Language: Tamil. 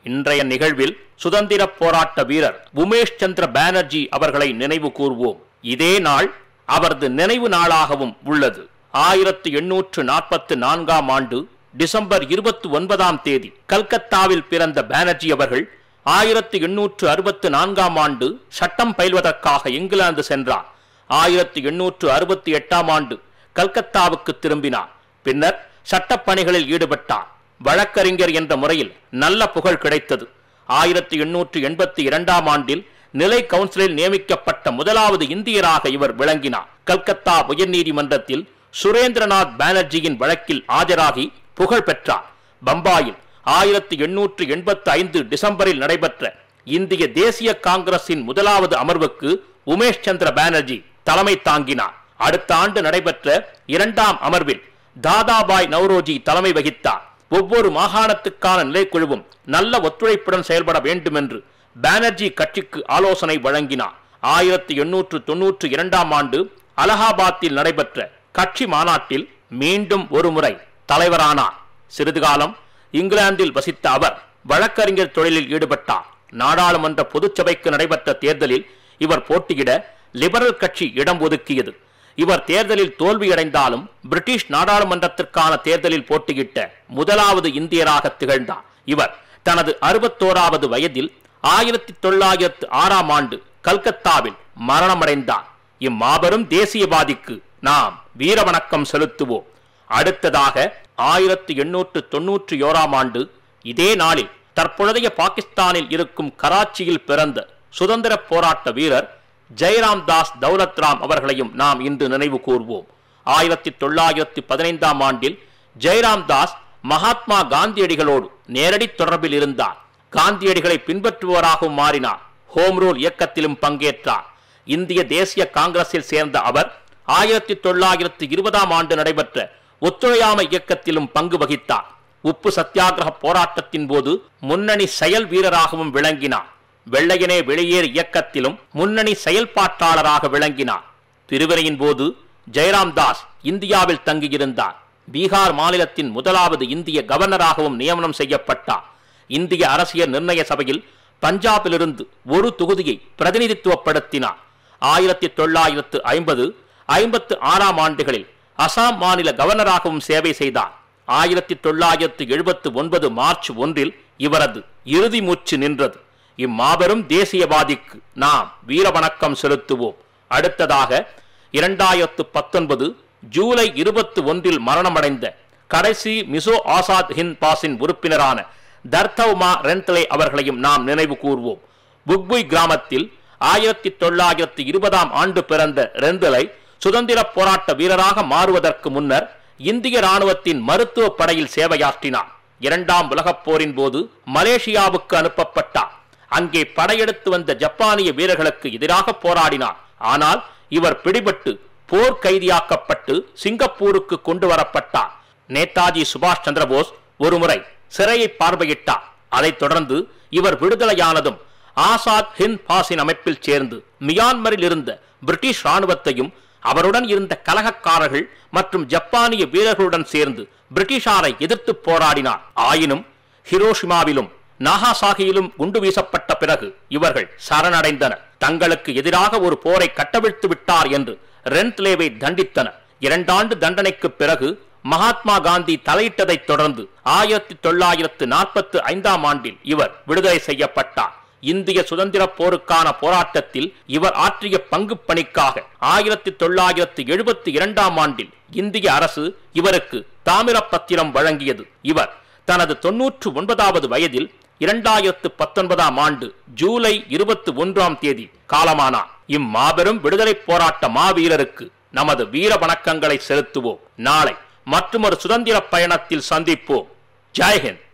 இன்றைய நிகழ்வில் சுதந்திர போராட்ட வீரர் உமேஷ் சந்திர பானர்ஜி அவர்களை நினைவு கூர்வோம். இதே நாள் அவரது நினைவு நாளாகவும் உள்ளது. 1844 ஆண்டு டிசம்பர் 29 தேதி கல்கத்தாவில் பிறந்த பானர்ஜி அவர்கள் 1864 ஆண்டு சட்டம் பயில்வதற்காக இங்கிலாந்து சென்றார். 1868 ஆண்டு கல்கத்தாவுக்கு திரும்பினார். பின்னர் சட்டப்பணிகளில் ஈடுபட்டார். வழக்கறிஞர் என்ற முறையில் நல்ல புகழ் கிடைத்தது. 1882 ஆண்டில் நிலை கவுன்சிலில் நியமிக்கப்பட்ட முதலாவது இந்தியராக இவர் விளங்கினார். கல்கத்தா உயர்நீதிமன்றத்தில் சுரேந்திரநாத் பானர்ஜியின் வழக்கில் ஆஜராகி புகழ் பெற்றார். பம்பாயில் 1885 டிசம்பரில் நடைபெற்ற இந்திய தேசிய காங்கிரசின் முதலாவது அமர்வுக்கு உமேஷ் சந்திர பானர்ஜி தலைமை தாங்கினார். அடுத்த ஆண்டு நடைபெற்ற 2ஆம் அமர்வில் தாதாபாய் நவ்ரோஜி தலைமை வகித்தார். ஒவ்வொரு மாகாணத்துக்கான நிலைக்குழுவும் நல்ல ஒத்துழைப்புடன் செயல்பட வேண்டும் என்று பானர்ஜி கட்சிக்கு ஆலோசனை வழங்கினார். 1892 ஆண்டு அலகாபாத்தில் நடைபெற்ற கட்சி மாநாட்டில் மீண்டும் ஒருமுறை தலைவரானார். சிறிது காலம் இங்கிலாந்தில் வசித்த அவர் வழக்கறிஞர் தொழிலில் ஈடுபட்டார். நாடாளுமன்ற பொதுச்சபைக்கு நடைபெற்ற தேர்தலில் இவர் போட்டியிட லிபரல் கட்சி இடம் ஒதுக்கியது. இவர் தேர்தலில் தோல்வியடைந்தாலும் பிரிட்டிஷ் நாடாளுமன்றத்திற்கான தேர்தலில் போட்டியிட்ட முதலாவது இந்தியராக திகழ்ந்தார். இவர் தனது 61வது வயதில் 1906 ஆண்டு கல்கத்தாவில் மரணமடைந்தார். இம்மாபெரும் தேசியவாதிக்கு நாம் வீர வணக்கம் செலுத்துவோம். அடுத்ததாக 1891 ஆண்டு இதே நாளில் தற்பொழுதைய பாகிஸ்தானில் இருக்கும் கராச்சியில் பிறந்த சுதந்திர போராட்ட வீரர் ஜெயராம் தாஸ் தௌலத்ராம் அவர்களையும் நாம் இன்று நினைவு கூர்வோம். 1915 ஆண்டில் ஜெயராம் தாஸ் மகாத்மா காந்தியடிகளோடு நேரடி தொடர்பில் இருந்தார். காந்தியடிகளை பின்பற்றுபவராகவும் மாறினார். ஹோம் ரூல் இயக்கத்திலும் பங்கேற்றார். இந்திய தேசிய காங்கிரஸில் சேர்ந்த அவர் 1920 ஆண்டு நடைபெற்ற ஒத்துழையாமை இயக்கத்திலும் பங்கு வகித்தார். உப்பு சத்தியாகிரக போராட்டத்தின் போது முன்னணி செயல் வீரராகவும் விளங்கினார். வெள்ளையனே வெளியேறு இயக்கத்திலும் முன்னணி செயல்பாட்டாளராக விளங்கினார். பிரிவினையின் போது ஜெயராம் தாஸ் இந்தியாவில் தங்கியிருந்தார். பீகார் மாநிலத்தின் முதலாவது இந்திய கவர்னராகவும் நியமனம் செய்யப்பட்டார். இந்திய அரசியல் நிர்ணய சபையில் பஞ்சாபிலிருந்து ஒரு தொகுதியை பிரதிநிதித்துவப்படுத்தினார். 1950, 56 ஆண்டுகளில் அசாம் மாநில கவர்னராகவும் சேவை செய்தார். 1979 மார்ச் 1 இவரது இறுதி மூச்சு நின்றது. இம்மாபெரும் தேசியவாதிக்கு நாம் வீர வணக்கம் செலுத்துவோம். அடுத்ததாக 2019 ஜூலை 21 மரணமடைந்த கடைசி மிசோ ஆசாத் ஹிந்த் பாஸின் உறுப்பினரான தர்தவ்மா ரென்த்லே அவர்களையும் நாம் நினைவு கூர்வோம். புக்புய் கிராமத்தில் 1920 ஆண்டு பிறந்த ரென்த்லே சுதந்திர போராட்ட வீரராக மாறுவதற்கு முன்னர் இந்திய ராணுவத்தின் மருத்துவ படையில் சேவையாற்றினார். 2ஆம் உலகப் போரின் போது மலேசியாவுக்கு அனுப்பப்பட்டார். அங்கே படையெடுத்து வந்த ஜப்பானிய வீரர்களுக்கு எதிராக போராடினார். ஆனால் இவர் பிடிபட்டு போர் கைதியாக்கப்பட்டு சிங்கப்பூருக்கு கொண்டு வரப்பட்டார். நேதாஜி சுபாஷ் சந்திரபோஸ் ஒருமுறை சிறையை பார்வையிட்டார். அதைத் தொடர்ந்து இவர் விடுதலையானதும் ஆசாத் ஹிந்த் பாஸின் அமைப்பில் சேர்ந்து மியான்மரில் இருந்த பிரிட்டிஷ் ராணுவத்தையும் அவருடன் இருந்த கலகக்காரர்கள் மற்றும் ஜப்பானிய வீரர்களுடன் சேர்ந்து பிரிட்டிஷாரை எதிர்த்து போராடினார். ஆயினும் ஹிரோஷிமாவிலும் நாகாசாகியிலும் குண்டு வீசப்பட்ட பிறகு இவர்கள் சரணடைந்தனர். தங்களுக்கு எதிராக ஒரு போரை கட்டவிழ்த்து விட்டார் என்று ரென்த்லேவை தண்டித்தனர். 2 ஆண்டு தண்டனைக்கு பிறகு மகாத்மா காந்தி தலையிட்டதைத் தொடர்ந்து 1945 ஆண்டில் இவர் விடுதலை செய்யப்பட்டார். இந்திய சுதந்திர போருக்கான போராட்டத்தில் இவர் ஆற்றிய பங்கு பணிக்காக 1972 ஆண்டில் இந்திய அரசு இவருக்கு தாமிர பத்திரம் வழங்கியது. இவர் தனது 99வது வயதில் 2019 ஆண்டு ஜூலை 21 தேதி காலமானார். இம்மாபெரும் விடுதலை போராட்ட மாவீரருக்கு நமது வீர வணக்கங்களை செலுத்துவோம். நாளை மற்றொரு சுதந்திர பயணத்தில் சந்திப்போம். ஜெய் ஹிந்த்.